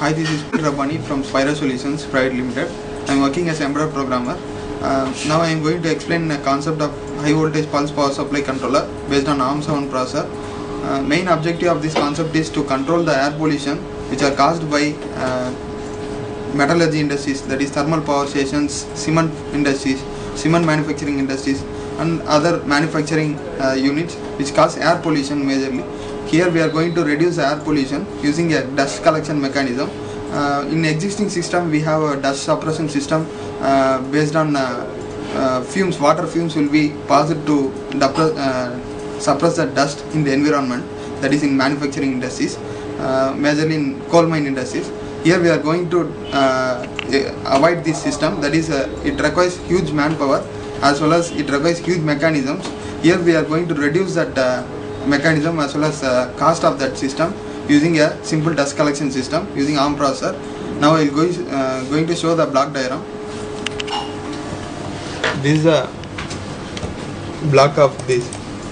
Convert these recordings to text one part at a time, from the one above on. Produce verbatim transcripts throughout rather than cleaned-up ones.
Hi, this is Rabani from Spiro Solutions Private Limited. I am working as embedded programmer. Uh, now I am going to explain the concept of high voltage pulse power supply controller based on ARM seven processor. Uh, main objective of this concept is to control the air pollution which are caused by uh, metallurgy industries, that is thermal power stations, cement industries, cement manufacturing industries and other manufacturing uh, units which cause air pollution majorly. Here we are going to reduce air pollution using a dust collection mechanism. Uh, in existing system we have a dust suppression system uh, based on uh, uh, fumes, water fumes will be passed to uh, suppress the dust in the environment, that is in manufacturing industries, uh, majorly in coal mine industries. Here we are going to uh, avoid this system, that is uh, it requires huge manpower as well as it requires huge mechanisms. Here we are going to reduce that uh, mechanism as well as uh, cost of that system using a simple dust collection system using ARM processor. Now I will go, uh, going to show the block diagram. This is a block of this.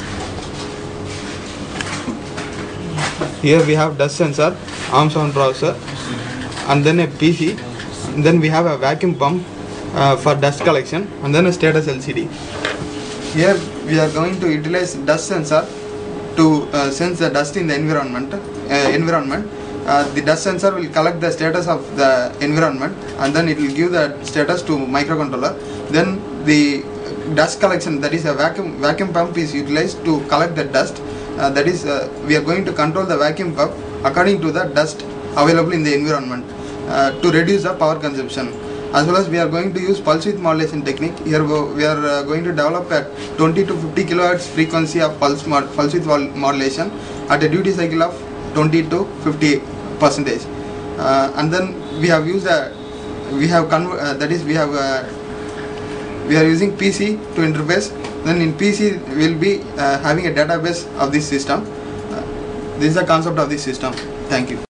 Here we have dust sensor, ARM seven processor, and then a P C. And then we have a vacuum pump uh, for dust collection, and then a status L C D. Here we are going to utilize dust sensor to uh, sense the dust in the environment. Uh, environment. Uh, the dust sensor will collect the status of the environment and then it will give the status to microcontroller. Then the dust collection, that is a vacuum vacuum pump, is utilized to collect the dust. Uh, that is, uh, we are going to control the vacuum pump according to the dust available in the environment uh, to reduce the power consumption. As well as we are going to use pulse width modulation technique. Here we are uh, going to develop a twenty to fifty kilohertz frequency of pulse, mod pulse width modulation at a duty cycle of twenty to fifty percentage. Uh, and then we have used a, we have convert, uh, that is we have uh, we are using P C to interface. Then in P C we will be uh, having a database of this system. Uh, this is the concept of this system. Thank you.